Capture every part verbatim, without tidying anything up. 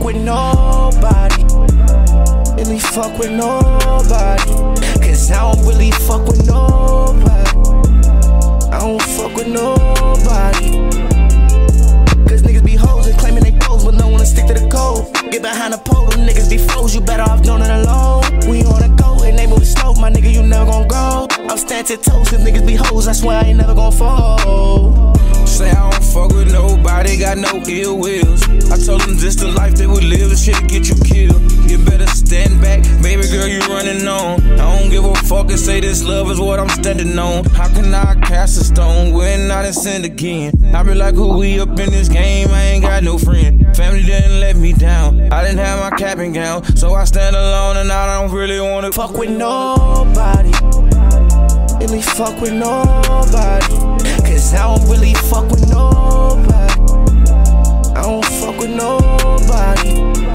with nobody. Really fuck with nobody. Cause I don't really fuck with nobody. I don't fuck with nobody. Cause niggas be hoes and claiming they pose, but no one to stick to the code. Get behind the pole, them niggas be foes, you better off doing it alone. We on a go and they move slow, my nigga, you never gon' go. I'm standing toes, cause niggas be hoes, I swear I ain't never gon' fall. Say I don't fuck with nobody, got no ill wills. I told them this the life they would live, this shit'll get you killed. You better stand back, baby girl, you running on. I don't give a fuck and say this love is what I'm standing on. How can I cast a stone when I done sinned again? I be like, who we up in this game, I ain't got no friend. Family didn't let me down, I didn't have my cap and gown. So I stand alone and I don't really wanna fuck with nobody. Really fuck with nobody. Cause I don't really fuck with nobody. I don't fuck with nobody.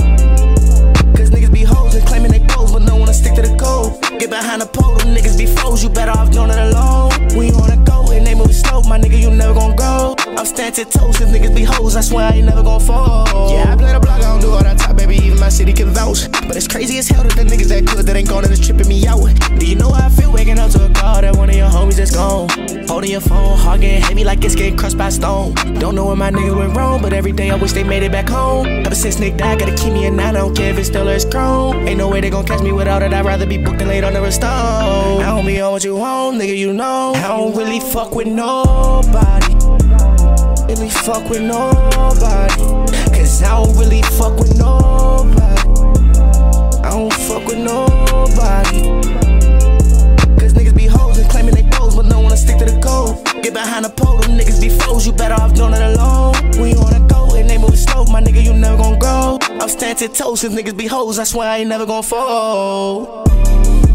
Cause niggas be hoes and claiming they pose, but no one to stick to the code. Get behind the pole, them niggas be foes, you better off doing it alone. We on a go and they move slow, my nigga, you never gon' go. I'm standing toes, cause niggas be hoes, I swear I ain't never gon' fall. Yeah, I play the block, I don't do all that top, baby, even my city can vouch. But it's crazy as hell that the niggas that good that ain't gone and it's tripping me out. Do you know how I feel waking up to a call that one of your homies is gone? Holding your phone, heart getting heavy like it's getting crushed by stone. Don't know where my niggas went wrong, but every day I wish they made it back home. Ever since Nick died, gotta keep me in nine, I don't care if it's still or it's grown. Ain't no way they gon' catch me without it, I'd rather be booked and laid under a stone. I don't be on what you want, nigga, you know. I don't really fuck with nobody. Really fuck with nobody. Cause I don't really fuck with nobody. I don't fuck with nobody. Cause niggas be hoes and claiming they pose, but no one to stick to the code. Get behind the pole, them niggas be foes, you better off doing it alone. We on a go and they move slow, my nigga, you never gon' go. I'm standing toes, cause niggas be hoes, I swear I ain't never gon' fall.